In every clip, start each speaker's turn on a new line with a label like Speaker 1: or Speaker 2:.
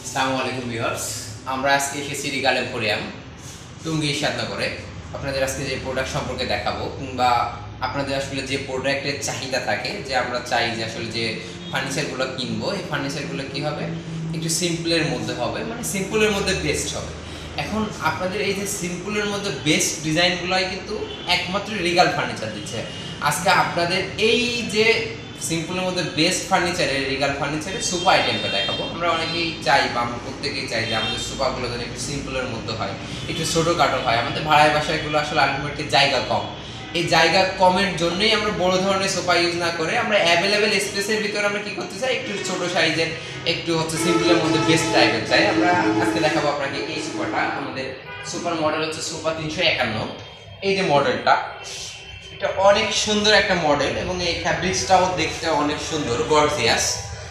Speaker 1: আসসালামু আলাইকুম ভিউয়ার্স। আমরা আজকে এসেছি রিগাল এম্পোরিয়াম টুঙ্গি সাতনগরে। আপনাদের আজকে যে প্রোডাক্ট সম্পর্কে দেখাবো, কিংবা আপনাদের আসলে যে প্রোডাক্টের চাহিদা থাকে, যে আমরা চাই যে আসলে যে ফার্নিচারগুলো কিনবো, এই ফার্নিচারগুলো কী হবে, একটু সিম্পলের মধ্যে হবে, মানে সিম্পলের মধ্যে বেস্ট হবে। এখন আপনাদের এই যে সিম্পলের মধ্যে বেস্ট ডিজাইনগুলোই কিন্তু একমাত্র রিগাল ফার্নিচার দিচ্ছে। আজকে আপনাদের এই যে সিম্পলের মধ্যে বেস্ট ফার্নিচারের রিগাল ফার্নিচারের সোফা আইটেমটা দেখাবো। আমরা অনেকেই চাই, বা আমরা প্রত্যেকেই চাই যে আমাদের সোফাগুলো যেন একটু সিম্পলের মধ্যে হয়, একটু ছোটোখাটো হয়। আমাদের ভাড়ায় বাসায়গুলো আসলে আলটিমেটলি জায়গা কম। এই জায়গা কমের জন্যই আমরা বড় ধরনের সোফা ইউজ না করে আমরা অ্যাভেলেবেল স্পেসের ভিতরে আমরা কি করতে চাই, একটু ছোট সাইজের, একটু সিম্পলের মধ্যে বেস্ট টাইপের চাই। আমরা আজকে দেখাবো আপনাকে এই সোফাটা। আমাদের সোফার মডেল হচ্ছে সোফা 351। এই যে মডেলটা, এটা অনেক সুন্দর একটা মডেল, এবং এই ফ্যাব্রিক্সটাও দেখতে অনেক সুন্দর, গর্জিয়াস।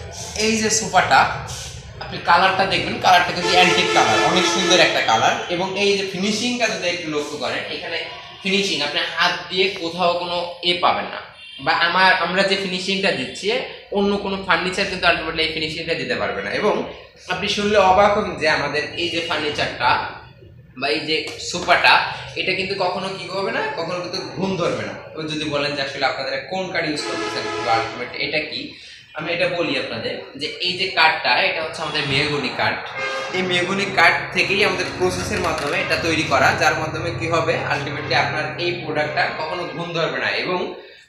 Speaker 1: এই যে সোফাটা, আপনি কালারটা দেখবেন, কালারটা কিন্তু অ্যান্টিক কালার, অনেক সুন্দর একটা কালার। এবং এই যে ফিনিশিংটা যদি একটু লক্ষ্য করেন, এখানে ফিনিশিং আপনি হাত দিয়ে কোথাও কোনো পাবেন না, বা আমরা যে ফিনিশিংটা দিচ্ছি অন্য কোনো ফার্নিচার কিন্তু আলটিমেটলি এই ফিনিশিংটা দিতে পারবে না। এবং আপনি শুনলে অবাক হবেন যে আমাদের এই যে ফার্নিচারটা বা এই যে সোফাটা, এটা কিন্তু কখনো কি হবে না, কখনো কিন্তু ঘুম ধরবে না। তো যদি বলেন যে আসলে আপনাদের কোন কাঠ ইউজ করতেছেন, আলটিমেটলি এটা কি, আমি এটা বলি আপনাদের যে এই যে কাঠটা, এটা হচ্ছে আমাদের মেহগনি কাঠ। এই মেহগনি কাঠ থেকেই আমাদের প্রসেসের মাধ্যমে এটা তৈরি করা, যার মাধ্যমে কি হবে, আলটিমেটলি আপনার এই প্রোডাক্টটা কখনো ঘুম ধরবে না। এবং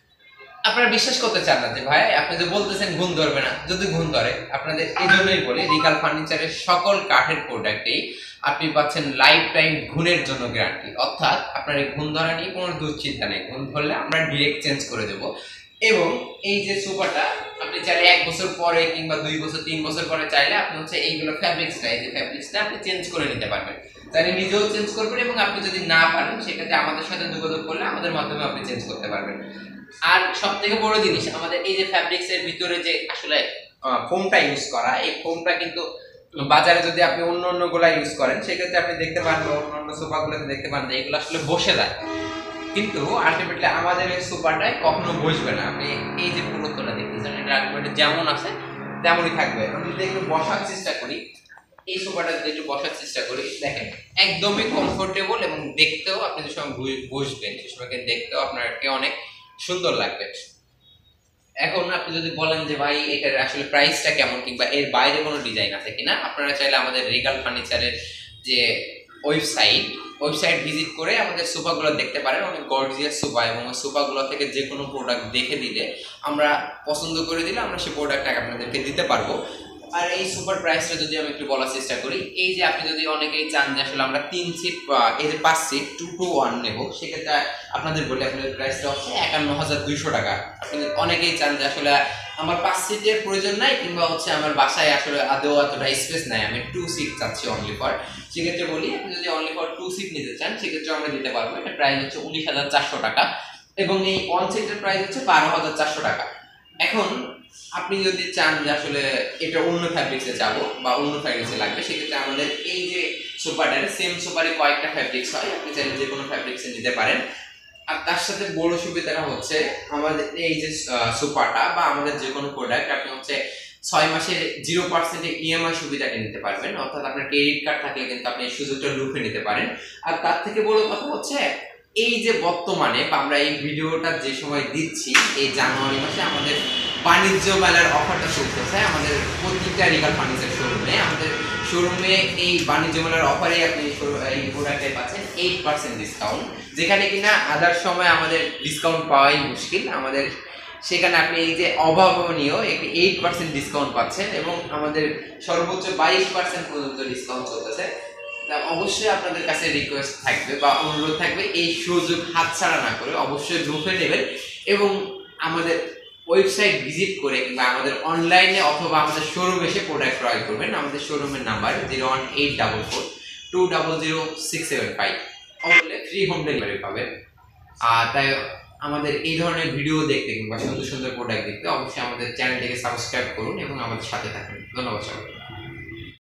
Speaker 1: আপনারা বিশ্বাস করতে চান না যে ভাই আপনি যে বলতেছেন ঘুম ধরবে না, যদি ঘুম ধরে, আপনাদের এই জন্যই বলি রিগাল ফার্নিচারের সকল কাঠের প্রোডাক্টেই আপনি পাচ্ছেন লাইফ টাইম ঘুমের জন্য গ্যারান্টি। অর্থাৎ আপনার এই ঘুম ধরা নিয়ে কোনো দুশ্চিন্তা নেই, ঘুম ধরলে আমরা ডিরেক্ট চেঞ্জ করে দেবো। এবং এই যে সোফাটা আপনি চাইলে 1 বছর পরে কিংবা 2 বছর 3 বছর পরে চাইলে আপনি হচ্ছে এইগুলো ফ্যাব্রিক্সটা, এই যে ফ্যাব্রিক্সটা আপনি চেঞ্জ করে নিতে পারবেন, চাইলে নিজেও চেঞ্জ করবেন। এবং আপনি যদি না পারেন, সেক্ষেত্রে আমাদের সাথে যোগাযোগ করলে আমাদের মাধ্যমে আপনি চেঞ্জ করতে পারবেন। আর সব থেকে বড় জিনিস, আমাদের এই যে ফ্যাব্রিক্সের ভিতরে যে আসলে ফোমটা ইউজ করা, এই ফোমটা কিন্তু বাজারে যদি আপনি অন্য গুলা ইউজ করেন, সেক্ষেত্রে আপনি দেখতে পান, অন্য সোফাগুলোতে দেখতে পান যে এগুলো আসলে বসে যায়, কিন্তু আলটিমেটলি আমাদের এই সোফাটায় কখনো বসবে না। আপনি এই যে পুরোতলা দেখতেছেন, এটা আলটিমেটলি যেমন আছে তেমনই থাকবে। আমি যদি একটু বসার চেষ্টা করি, এই সোফাটা যদি একটু বসার চেষ্টা করি, দেখেন একদমই কমফোর্টেবল, এবং দেখতেও আপনি যে সময় বসবেন সে সময় দেখতেও আপনাকে অনেক সুন্দর লাগবে। এখন আপনি যদি বলেন যে ভাই এটার আসলে প্রাইসটা কেমন, কিংবা এর বাইরে কোনো ডিজাইন আছে কিনা, আপনারা চাইলে আমাদের রিগাল ফার্নিচারের যে ওয়েবসাইট ভিজিট করে আমাদের সোফাগুলো দেখতে পারেন। অনেক গর্জিয়াস সোফা, এবং ওই সোফাগুলো থেকে যে কোনো প্রোডাক্ট দেখে দিলে, আমরা পছন্দ করে দিলে আমরা সেই প্রোডাক্টটাকে আপনাদেরকে দিতে পারবো। আর এই সুপার প্রাইসটা যদি আমি একটু বলার চেষ্টা করি, এই যে আপনি যদি অনেকেই চান যে আসলে আমরা 3 সিট, এই যে 5 সিট 2 to 1 নেব, সেক্ষেত্রে আপনাদের বলি আপনাদের প্রাইসটা হচ্ছে 51,200 টাকা। আপনি অনেকেই চান যে আসলে আমার 5 সিটের প্রয়োজন নাই, কিংবা হচ্ছে আমার বাসায় আসলে আদৌ এতটা স্পেস নাই, আমি 2 সিট চাচ্ছি অনলি ফর, সেক্ষেত্রে বলি আপনি যদি অনলি ফর 2 সিট নিতে চান, সেক্ষেত্রে আমরা দিতে পারবো। এটা প্রাইস হচ্ছে 19,400 টাকা, এবং এই 1 সিটের প্রাইস হচ্ছে 12,400 টাকা। এখন আপনি যদি চান যে আসলে এটা অন্য ফ্যাব্রিক্সে যাবো বা অন্য ফ্যাব্রিক্সে লাগবে, সেক্ষেত্রে আমাদের এই যে সোফাটার সেম সোফারে কয়েকটা ফ্যাব্রিক্স হয়, আপনি চাইলে যে কোনো ফ্যাব্রিক্সে নিতে পারেন। আর তার সাথে বড় সুবিধাটা হচ্ছে, আমাদের এই যে সোফাটা বা আমাদের যে কোনো প্রোডাক্ট আপনি হচ্ছে 6 মাসের 0% ইএমআই সুবিধাটা নিতে পারবেন। অর্থাৎ আপনার ক্রেডিট কার্ড থাকলে কিন্তু আপনি এই সুযোগটা লুফে নিতে পারেন। আর তার থেকে বড় কথা হচ্ছে, এই যে বর্তমানে আমরা এই ভিডিওটা যে সময় দিচ্ছি, এই জানুয়ারি মাসে আমাদের বাণিজ্য মেলার অফারটা চলতেছে আমাদের প্রত্যেকটা রিগাল ফার্নিচার শোরুমে। আমাদের শোরুমে এই বাণিজ্য মেলার অফারে আপনি এই প্রোডাক্টে পাচ্ছেন 8% ডিসকাউন্ট, যেখানে কিনা আদার সময় আমাদের ডিসকাউন্ট পাওয়াই মুশকিল। আমাদের সেখানে আপনি এই যে অভাবনীয় একটি 8% ডিসকাউন্ট পাচ্ছেন, এবং আমাদের সর্বোচ্চ 22% পর্যন্ত ডিসকাউন্ট চলতেছে। অবশ্যই আপনাদের কাছে রিকোয়েস্ট থাকবে বা অনুরোধ থাকবে, এই সুযোগ হাতছাড়া না করে অবশ্যই ঢুকে নেবেন, এবং আমাদের ওয়েবসাইট ভিজিট করে কিংবা আমাদের অনলাইনে অথবা আমাদের শোরুমে এসে প্রোডাক্ট ক্রয় করবেন। আমাদের শোরুমের নাম্বার 01844200675, অবলে ফ্রি হোম ডেলিভারি পাবেন। আর তাই আমাদের এই ধরনের ভিডিও দেখতে কিংবা সুন্দর সুন্দর প্রোডাক্ট দেখতে অবশ্যই আমাদের চ্যানেলটিকে সাবস্ক্রাইব করুন এবং আমাদের সাথে থাকুন। ধন্যবাদ সবাইকে।